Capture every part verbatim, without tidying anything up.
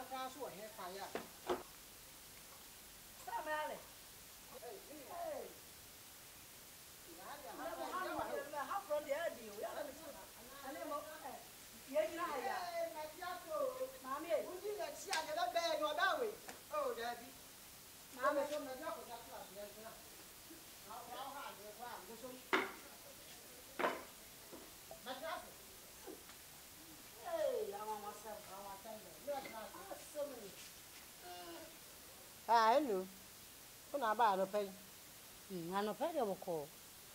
pass or hair fire. Samale. Hey. How from the idea? Mammy, would you let see another bag or that way? Oh, Daddy. Mammy, so much of that class. How hard you climb? Hey, I want myself. I want to so many. Ah, hello. Who na ba no pay? Hmm, I no pay dey call.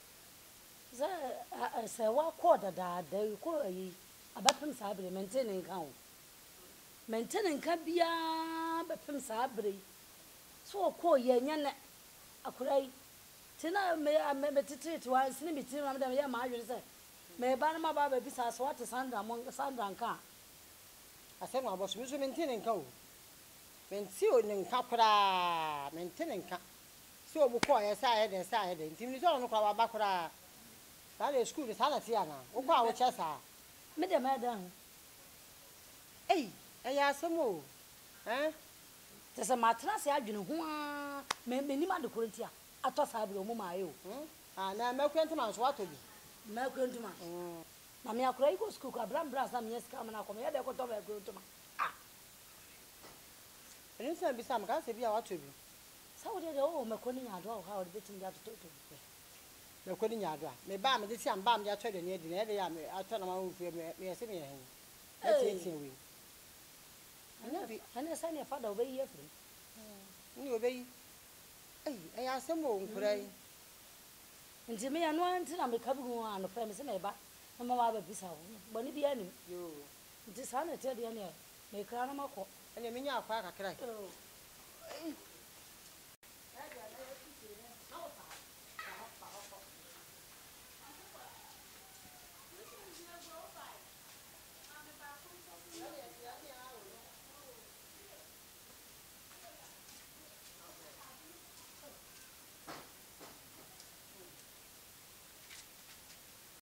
Say say wa call dada dey call yi. Abapem sa abre maintain nka ho. Maintain nka bia bapem sa abre. So call ye nya na akurai. Tina me me titi to wa sini biti ma dem ye ma adwene say. Me ba na ma ba ba bisa so what Sandra mon Sandra nka. Asem ma boss mi so maintain nka ho. Menti o nka kura maintain nka. So obu call ye say dey say dey. Ntimi so no kwa ba kura. That is school is hana tiana. O kwa wo chesa. Me dem adan. Eh, eh ya asemo. Eh? Tese matra se adwene ho a me ni ma de korintia. Ato sa abre o mu ma ayo. Hmm? Ah na me kwenti man so ato bi. Me kwenti man. Hmm. Na me akura iko school ka bram bras na me ska na ko me de ko to me kwenti man. Ah. Eni se bi sam ka se bi a wato bi. Sa wo de o me ko ni nya do o ha o de betim ja to to. Me ko ni nya do a. Me ba me de ti am ba me ja to de ne di na de ya me ato na ma wo fu me me se me hen. E ti ti we. Ana bi ana sa ne fa da obeyi afri. Hmm. Ni obeyi. Ei, eh asemo nkurai. Nti me ya no anti na me ka bi hu an fa me se me ba. Na ma ba bisa ho. Bo ni bia nim. Yo. Nti sa na te de ne me kra na makọ. Ene me nya akwa kakra. Oh.